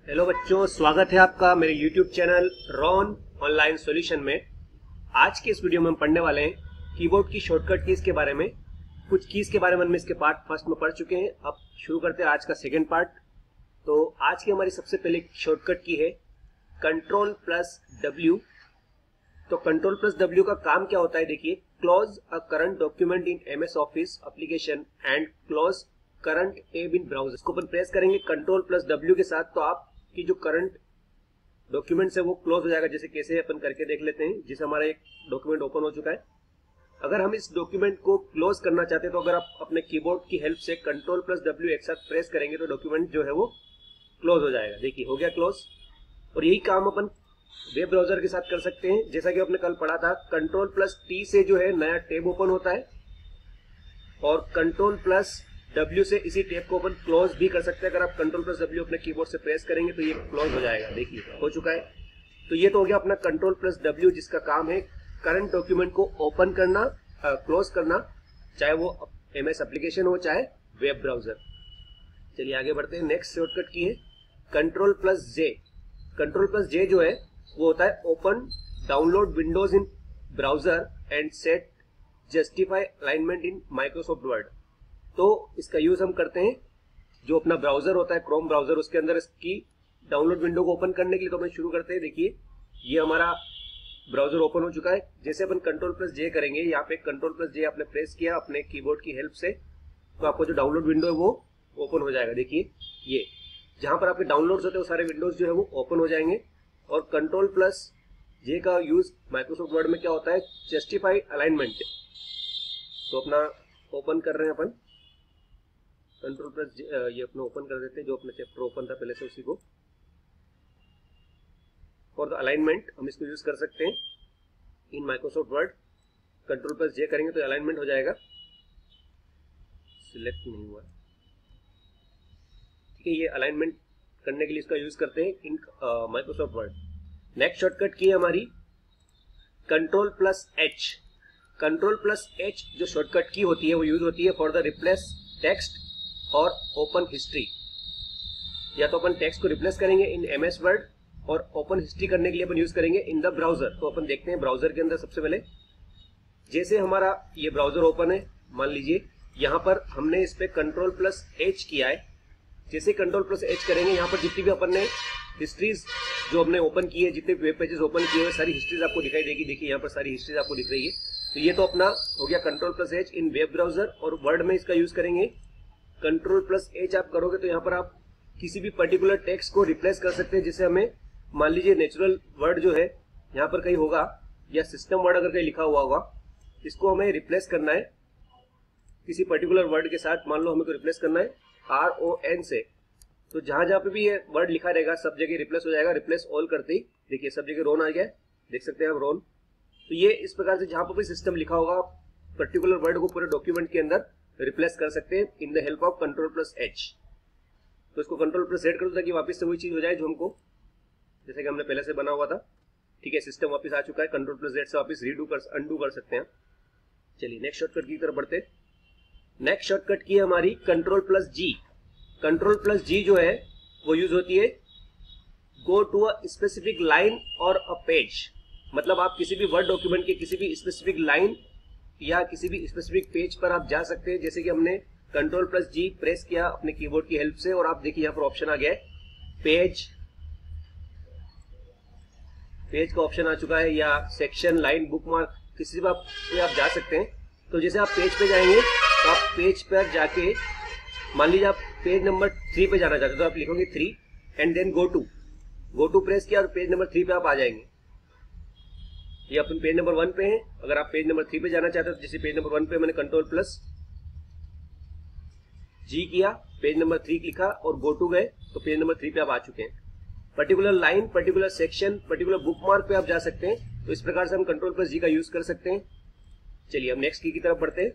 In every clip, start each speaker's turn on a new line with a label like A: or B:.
A: Hello बच्चों, स्वागत है आपका मेरे YouTube channel Ron online solution में। आज के इस वीडियो में हम पढ़ने वाले हैं कीबोर्ड की शॉर्टकट कीज के बारे में। कुछ कीज के बारे में हम इसके पार्ट फर्स्ट में पढ़ चुके हैं। अब शुरू करते हैं आज का सेकेंड पार्ट। तो आज की हमारी सबसे पहले शॉर्टकट की है Ctrl+W। तो Ctrl+W का काम क्या होता है, देखिए, close a current document in MS office application and close current tab in browser. इसको अपन प्रेस करेंगे Ctrl+W के साथ, तो आपकी जो करंट डॉक्यूमेंट्स है वो क्लोज हो जाएगा। जैसे कैसे अपन करके देख लेते हैं। जैसे हमारा एक डॉक्यूमेंट ओपन हो चुका है, अगर हम इस डॉक्यूमेंट को क्लोज करना चाहते हैं तो अगर आप अपने कीबोर्ड की हेल्प से Ctrl+W एक साथ प्रेस करेंगे तो डॉक्यूमेंट जो है वो क्लोज हो जाएगा। देखिए, हो गया क्लोज। और यही काम अपन वेब ब्राउजर के साथ कर सकते हैं। जैसा कि आपने कल पढ़ा था, Ctrl+T से जो है नया टैब ओपन होता है और Ctrl+W से इसी टैब को अपन क्लोज भी कर सकते हैं। अगर आप Ctrl+W अपने कीबोर्ड से प्रेस करेंगे तो ये क्लोज हो जाएगा। देखिए, हो चुका है। तो ये तो हो गया अपना Ctrl+W, जिसका काम है करंट डॉक्यूमेंट को ओपन करना, क्लोज करना, चाहे वो MS एप्लीकेशन हो चाहे वेब ब्राउजर। चलिए आगे बढ़ते हैं। नेक्स्ट शॉर्टकट की है Ctrl+J। Ctrl+J जो है वो होता है open download windows in browser and set justify alignment in Microsoft Word. तो इसका यूज हम करते हैं जो अपना ब्राउजर होता है क्रोम ब्राउजर, उसके अंदर इसकी डाउनलोड विंडो को ओपन करने के लिए। तो अपन शुरू करते हैं। देखिए, ये हमारा ब्राउजर ओपन हो चुका है। जैसे अपन Ctrl+J करेंगे, यहाँ पे Ctrl+J आपने प्रेस किया अपने कीबोर्ड की हेल्प से, तो आपको जो डाउनलोड विंडो है वो ओपन हो जाएगा। देखिए, ये जहां पर आपके डाउनलोड्स होते हैं वो सारे विंडोज जो है वो ओपन हो जाएंगे। और Ctrl+J का यूज माइक्रोसॉफ्ट वर्ड में क्या होता है, जस्टिफाई अलाइनमेंट। तो अपना ओपन कर रहे हैं अपन Ctrl+J, ये अपना ओपन कर देते हैं जो अपना चैप्टर ओपन था पहले से, उसी को। फॉर द अलाइनमेंट हम इसको यूज कर सकते हैं इन माइक्रोसॉफ्ट वर्ड। Ctrl+J करेंगे तो अलाइनमेंट हो जाएगा। सिलेक्ट नहीं हुआ, ठीक है। ये अलाइनमेंट करने के लिए इसका यूज करते हैं in Microsoft Word. Next shortcut key है हमारी Ctrl+H। Ctrl+H जो शॉर्टकट की होती है वो यूज होती है फॉर द रिप्लेस टेक्स्ट और ओपन हिस्ट्री। या तो अपन टेक्स्ट को रिप्लेस करेंगे इन MS वर्ड और ओपन हिस्ट्री करने के लिए अपन यूज करेंगे इन द ब्राउजर। तो अपन देखते हैं ब्राउजर के अंदर सबसे पहले, जैसे हमारा ये ब्राउजर ओपन है, मान लीजिए यहाँ पर हमने इस पे Ctrl+H किया है। जैसे Ctrl+H करेंगे, यहाँ पर जितनी भी अपन ने हिस्ट्रीज जो हमने ओपन की है, जितने वेब पेजेस ओपन किए हुए, सारी हिस्ट्रीज आपको दिखाई देगी। देखिए, यहाँ पर सारी हिस्ट्रीज आपको दिख रही है। तो ये तो अपना हो गया Ctrl+H इन वेब ब्राउजर। और वर्ड में इसका यूज करेंगे Ctrl+H आप करोगे तो यहाँ पर आप किसी भी पर्टिकुलर टेक्स्ट को रिप्लेस कर सकते हैं। जैसे हमें मान लीजिए नेचुरल वर्ड जो है यहाँ पर कहीं होगा, या सिस्टम वर्ड अगर कहीं लिखा हुआ होगा, इसको हमें रिप्लेस करना है किसी पर्टिकुलर वर्ड के साथ। मान लो हमें को रिप्लेस करना है RON से, तो जहां जहां पे भी ये वर्ड लिखा रहेगा सब जगह रिप्लेस हो जाएगा। रिप्लेस ऑल करते ही देखिए सब जगह रोन आ गया, देख सकते हैं आप रोन। तो ये इस प्रकार से जहां पर भी सिस्टम लिखा होगा पर्टिकुलर वर्ड को पूरे डॉक्यूमेंट के अंदर रिप्लेस कर सकते हैं in the help of Ctrl+H। तो इसको Ctrl+Z कर दो ताकि वापस से वही चीज हो जाए जो हमको, जैसे कि हमने पहले से बना हुआ था। ठीक है, सिस्टम वापस आ चुका है। Ctrl+Z से वापस अंडू कर सकते हैं। चलिए नेक्स्ट शॉर्टकट की तरफ बढ़ते हैं। नेक्स्ट शॉर्टकट की है हमारी Ctrl+G। Ctrl+G जो है वो यूज होती है go to a specific line और अ पेज। मतलब आप किसी भी वर्ड डॉक्यूमेंट के किसी भी स्पेसिफिक लाइन या किसी भी स्पेसिफिक पेज पर आप जा सकते हैं। जैसे कि हमने Ctrl+G प्रेस किया अपने कीबोर्ड की हेल्प से, और आप देखिए यहाँ पर ऑप्शन आ गया है पेज का ऑप्शन आ चुका है, या सेक्शन, लाइन, बुकमार्क, किसी भी आप जा सकते हैं। तो जैसे आप पेज पे जाएंगे तो आप पेज पर जाके, मान लीजिए आप पेज नंबर 3 पे जाना चाहते हैं, तो आप लिखोगे 3 and then go to press किया और पेज नंबर 3 पे आप आ जाएंगे। ये अपन पेज नंबर 1 पे हैं। अगर आप पेज नंबर 3 पे जाना चाहते हो, जैसे पेज नंबर 1 पे मैंने Ctrl+G किया, पेज नंबर 3 लिखा और गो टू गए, तो पेज नंबर 3 पे आप आ चुके हैं। Particular line, particular section, particular bookmark पे आप जा सकते हैं। तो इस प्रकार से हम Ctrl+G का यूज कर सकते हैं। चलिए हम नेक्स्ट की तरफ बढ़ते हैं।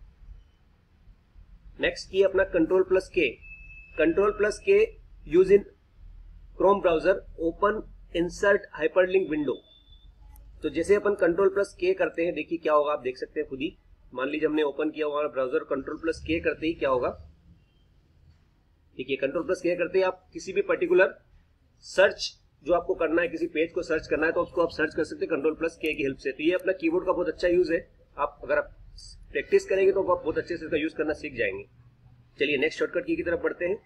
A: नेक्स्ट की अपना Ctrl+K। Ctrl+K use in Chrome browser open insert hyperlink window. तो जैसे अपन Ctrl+K करते हैं, देखिए क्या होगा, आप देख सकते हैं खुद ही। मान लीजिए हमने ओपन किया हुआ ब्राउजर, Ctrl+K करते ही क्या होगा, देखिए Ctrl+K करते ही आप किसी भी पर्टिकुलर सर्च जो आपको करना है, किसी पेज को सर्च करना है तो उसको आप सर्च कर सकते हैं कंट्रोल प्लस के की हेल्प से। तो ये अपना कीबोर्ड का बहुत अच्छा यूज है। आप अगर आप प्रैक्टिस करेंगे तो आप बहुत अच्छे से इसका यूज करना सीख जाएंगे। चलिए नेक्स्ट शॉर्टकट की तरफ बढ़ते हैं।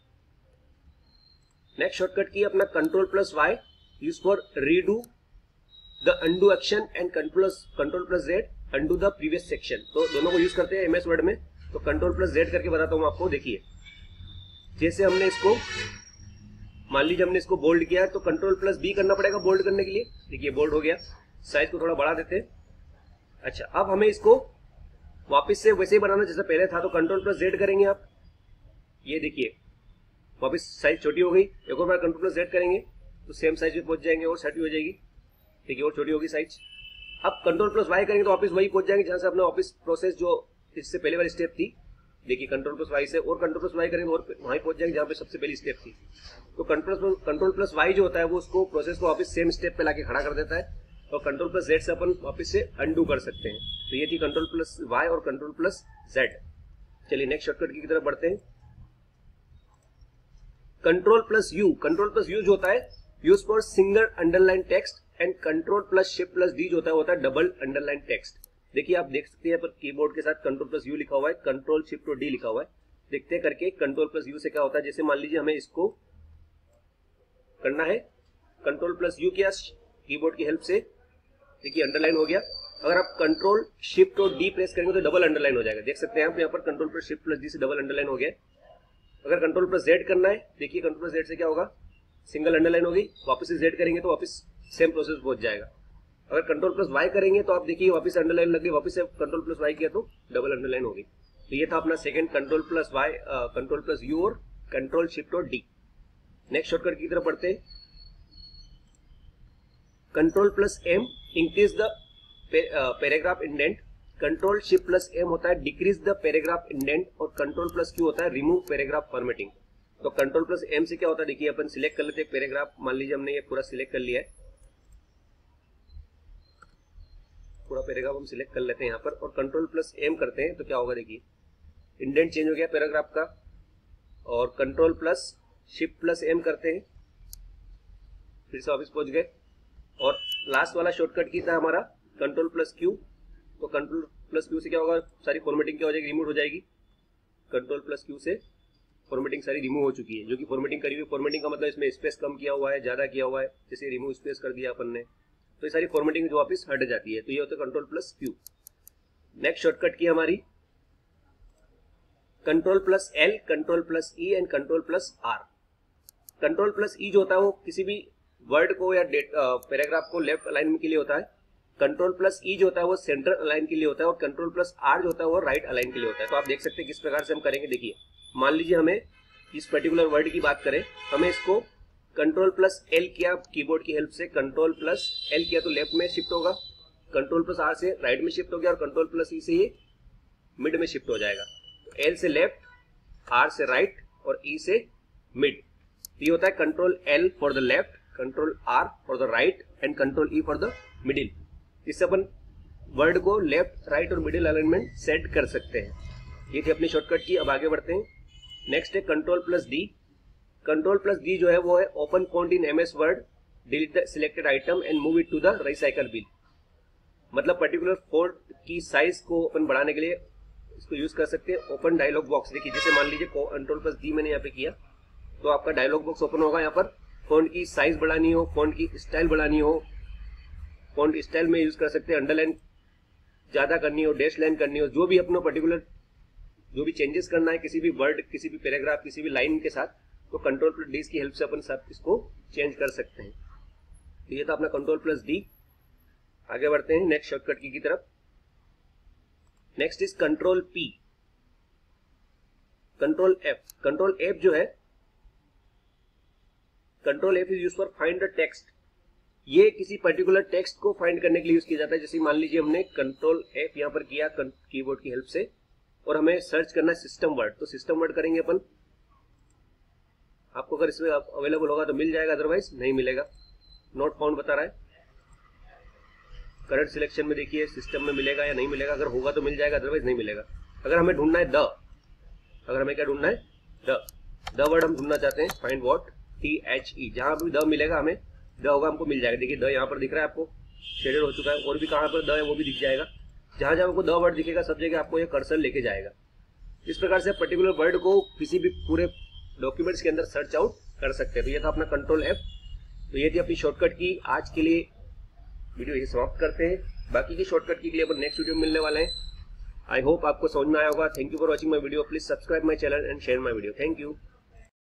A: नेक्स्ट शॉर्टकट की अपना control plus Y use for redo the undo action and control plus Z undo the previous section. तो दोनों को यूज करते हैं एमएस वर्ड में। तो कंट्रोल प्लस जेड करके बताता हूं आपको। देखिए जैसे हमने इसको, मान लीजिए हमने इसको बोल्ड किया तो कंट्रोल प्लस बी करना पड़ेगा बोल्ड करने के लिए। देखिए बोल्ड हो गया। साइज को थोड़ा बढ़ा देते हैं। अच्छा, अब हमें इसको वापस से वैसे ही बनाना जैसे पहले था। तो कंट्रोल प्लस जेड करेंगे आप, ये देखिए वापस साइज छोटी हो गई। एक और बार कंट्रोल प्लस जेड करेंगे तो सेम साइज में पहुंच जाएंगे और छोटी हो जाएगी। ठीक है, और छोटी होगी साइज। अब कंट्रोल प्लस वाई करेंगे तो वापस वही पहुंच जाएंगे जहां से अपना वापस प्रोसेस जो इससे पहले वाली स्टेप थी। देखिए कंट्रोल प्लस वाई से और कंट्रोल प्लस वाई करेंगे और वहीं पहुंच जाएंगे जहां पे सबसे पहली स्टेप थी। तो कंट्रोल प्लस वाई जो होता है वो उसको प्रोसेस को वापस सेम स्टेप पे लाके खड़ा कर देता है और कंट्रोल प्लस जेड से अपन वापस से अंडू कर सकते हैं। तो ये थी कंट्रोल प्लस वाई और कंट्रोल प्लस जेड। चलिए नेक्स्ट शॉर्टकट की तरफ बढ़ते हैं। कंट्रोल प्लस यू जो होता है use for single underline text and control plus shift plus D जो होता है डबल अंडरलाइन टेक्स्ट। देखिए आप देख सकते हैं पर कीबोर्ड के साथ कंट्रोल प्लस यू लिखा हुआ है, कंट्रोल शिफ्ट और डी लिखा हुआ है। देखते हैं करके कंट्रोल प्लस यू से क्या होता है। जैसे मान लीजिए हमें इसको करना है, कंट्रोल प्लस यू किया कीबोर्ड की हेल्प से, देखिए अंडरलाइन हो गया। अगर आप कंट्रोल शिफ्ट और डी प्रेस करेंगे तो डबल अंडरलाइन हो जाएगा। देख सकते हैं आप यहाँ पर control plus shift plus D से डबल अंडरलाइन हो गया। अगर कंट्रोल प्लस जेड करना है, देखिए कंट्रोल प्लस जेड से क्या होगा, सिंगल अंडरलाइन होगी। वापस से जेड करेंगे तो वापस सेम प्रोसेस पहुंच जाएगा। अगर कंट्रोल प्लस वाई करेंगे तो आप देखिए वापस अंडरलाइन लग गई, वापस से कंट्रोल प्लस वाई किया तो डबल अंडरलाइन होगी। तो ये था अपना second control plus Y, control plus U और कंट्रोल शिफ्ट और डी। नेक्स्ट शॉर्टकट की तरफ बढ़ते हैं। Control plus M increase the paragraph indent, control shift plus M होता है डिक्रीज द पैराग्राफ इंडेंट और कंट्रोल प्लस क्यू होता है रिमूव पैराग्राफ फॉर्मेटिंग। तो कंट्रोल प्लस एम से क्या होता है, देखिए अपन सिलेक्ट कर लेते हैं पैराग्राफ। मान लीजिए हमने ये पूरा सिलेक्ट कर लिया है, पूरा पैराग्राफ हम सिलेक्ट कर लेते हैं यहाँ पर और कंट्रोल प्लस एम करते हैं तो क्या होगा, देखिए इंडेंट चेंज हो गया पैराग्राफ का। और control plus shift plus M करते हैं, फिर से वापस पहुंच गए। और लास्ट वाला शॉर्टकट की था हमारा कंट्रोल प्लस क्यू। तो कंट्रोल प्लस क्यू से क्या होगा, सारी फॉर्मेटिंग क्या हो जाएगी, रिमूव हो जाएगी। कंट्रोल प्लस क्यू से फॉर्मेटिंग सारी रिमूव हो चुकी है। जो कि फॉर्मेटिंग करी हुई, फॉर्मेटिंग का मतलब इसमें स्पेस कम किया हुआ है, ज्यादा किया हुआ है, जैसे रिमूव स्पेस कर दिया अपन ने, तो ये सारी फॉर्मेटिंग जो वापस हट जाती है। तो ये होता है control plus Q. Next shortcut key हमारी control plus L, control plus E and control plus R. Control plus E जो होता है वो किसी भी वर्ड को या पैराग्राफ को लेफ्ट अलाइन के लिए होता है। कंट्रोल प्लस ई जो होता है वो सेंटर अलाइन के लिए होता है और कंट्रोल प्लस आर जो होता है वो राइट अलाइन के लिए होता है। तो आप देख सकते हैं किस प्रकार से हम करेंगे। देखिए मान लीजिए हमें इस पर्टिकुलर वर्ड की बात करें, हमें इसको कंट्रोल प्लस एल किया कीबोर्ड की हेल्प से, कंट्रोल प्लस एल किया तो लेफ्ट में शिफ्ट होगा, कंट्रोल प्लस आर से राइट में शिफ्ट हो गया और कंट्रोल प्लस ई से ये मिड में शिफ्ट हो जाएगा। तो एल से लेफ्ट, आर से राइट और ई से मिड। तो ये होता है control L for the left, control R for the right and control E for the middle. इससे अपन वर्ड को लेफ्ट, राइट और मिडिल अलाइनमेंट सेट कर सकते हैं। ये थी अपनी शॉर्टकट की। अब आगे बढ़ते हैं। नेक्स्ट है control plus D. Control plus D जो है वो है open font in MS Word, delete the selected item and move it to the recycle bin. मतलब पर्टिकुलर फॉन्ट की साइज को अपन बढ़ाने के लिए इसको यूज कर सकते हैं। ओपन डायलॉग बॉक्स, देखिए जैसे मान लीजिए कंट्रोल प्लस डी मैंने यहाँ पे किया तो आपका डायलॉग बॉक्स ओपन होगा। यहाँ पर फॉन्ट की साइज बढ़ानी हो, फॉन्ट की स्टाइल बढ़ानी हो, फॉन्ट स्टाइल में यूज कर सकते हैं, अंडरलाइन ज्यादा करनी हो, डैश लाइन करनी हो, जो भी अपना पर्टिकुलर जो भी चेंजेस करना है किसी भी वर्ड, किसी भी पैराग्राफ, किसी भी लाइन के साथ, तो कंट्रोल प्लस डी की हेल्प से अपन सब इसको चेंज कर सकते हैं। तो ये था अपना कंट्रोल प्लस डी। आगे बढ़ते हैं नेक्स्ट शॉर्टकट की तरफ। Next is control P, control F. Control F जो है, control F is use for find the text. ये किसी पर्टिकुलर टेक्स्ट को फाइंड करने के लिए यूज किया जाता है। जैसे मान लीजिए हमने कंट्रोल एफ यहाँ पर किया कीबोर्ड की हेल्प से और हमें सर्च करना है सिस्टम वर्ड, तो सिस्टम वर्ड करेंगे अपन। आपको अगर इसमें अवेलेबल होगा तो मिल जाएगा, अदरवाइज नहीं मिलेगा। नॉट फाउंड बता रहा है। करंट सिलेक्शन में देखिए सिस्टम में मिलेगा या नहीं मिलेगा, अगर होगा तो मिल जाएगा, अदरवाइज नहीं मिलेगा। अगर हमें ढूंढना है द, अगर हमें क्या ढूंढना है द वर्ड हम ढूंढना चाहते हैं, फाइंड व्हाट THE, जहां भी द मिलेगा हमें, द होगा हमको मिल जाएगा। देखिए द यहाँ पर दिख रहा है आपको, शेडेड हो चुका है, और भी कहाँ पर द है वो भी दिख जाएगा। जहां जहां आपको द वर्ड दिखेगा सब जगह आपको ये कर्सर लेके जाएगा। इस प्रकार से पर्टिकुलर वर्ड को किसी भी पूरे डॉक्यूमेंट्स के अंदर सर्च आउट कर सकते हैं। तो ये था अपना कंट्रोल F। तो ये थी अपनी शॉर्टकट की। आज के लिए वीडियो यही समाप्त करते हैं। बाकी की शॉर्टकट के लिए अपन नेक्स्ट वीडियो में मिलने वाले हैं। आई होप आपको समझ में आया होगा। Thank you for watching my video. Please subscribe my channel and share my video. Thank you.